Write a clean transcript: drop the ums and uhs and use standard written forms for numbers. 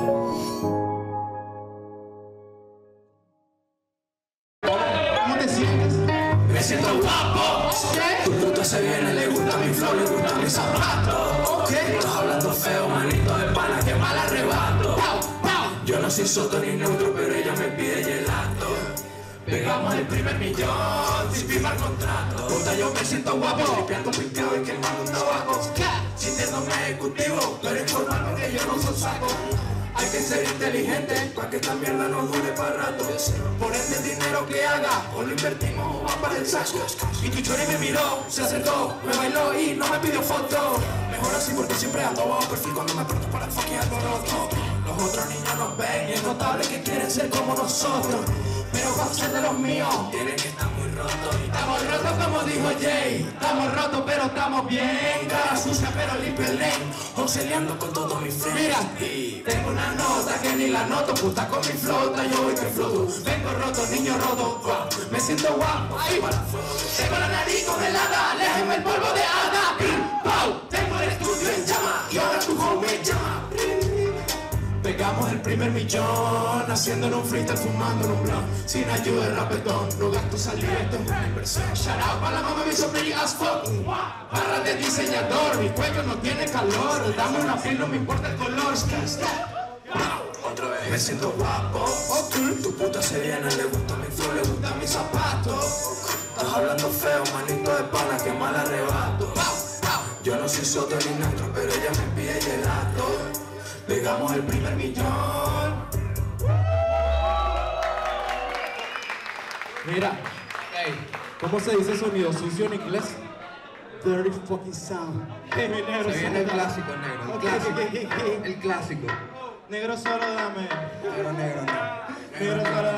¿Cómo te sientes? Me siento guapo. Tu puta se viene, le gusta mi flow, le gusta mi zapato. Estás hablando feo, manito de pana, que mal arrebato. Yo no soy soto ni neutro, pero ella me pide gelato. Pegamos el primer millón sin firmar contrato. Puta, yo me siento guapo, limpiando un picado y quemando un tabaco. Sintiéndome ejecutivo, pero informarme que yo no soy saco. Hay que ser inteligente para que esta mierda no dure para rato. Por ende el dinero que haga, o lo invertimos o va para el saco. Y tu chori me miró, se acercó, me bailó y no me pidió foto. Mejor así porque siempre ando bajo perfil cuando me porto para el fucking alboroto. Los otros niños nos ven y es notable que quieren ser como nosotros. Pero para ser de los míos, tienen que estar muy rotos. Estamos rotos como dijo Jay. Estamos rotos pero estamos bien. Cara sucia pero limpio el lane. Auxiliando con todos mis friends. Mira, y tengo una nota que ni la noto. Puta con mi flota, yo voy que floto. Vengo roto, niño roto. Me siento guapo. Ahí para tengo la nariz congelada. Déjenme el polvo de hada. ¡Pau! Tengo el estudio en llama. Y ahora tu homie llama. Pegamos el primer millón, haciéndolo un freestyle, fumando en un blunt. Sin ayuda de rapetón, no gasto saliva, esto es una inversión. Shout out para la mamá, me hizo pretty as fuck. Barra de diseñador, mi cuello no tiene calor. Dame una piel, no me importa el color. Otra vez me siento guapo. Tu puta se viene, le gusta mi flow, le gusta mi zapato. Estás hablando feo, manito de pana, que mal arrebato. Yo no soy soto ni neutro, pero ella me pide gelato. Pegamos el primer millón. Mira, ¿cómo se dice sonido sucio en inglés? Dirty fucking sound. Se viene el clásico, negro. El clásico. El clásico. Negro solo dame. Negro, negro, no. Negro solo